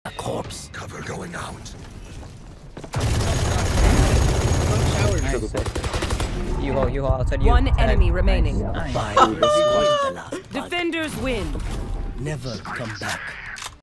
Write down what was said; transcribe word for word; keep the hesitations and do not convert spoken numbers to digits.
A corpse. Cover going out. You hold, you hold outside you. One enemy remaining. Defenders win. Never come back.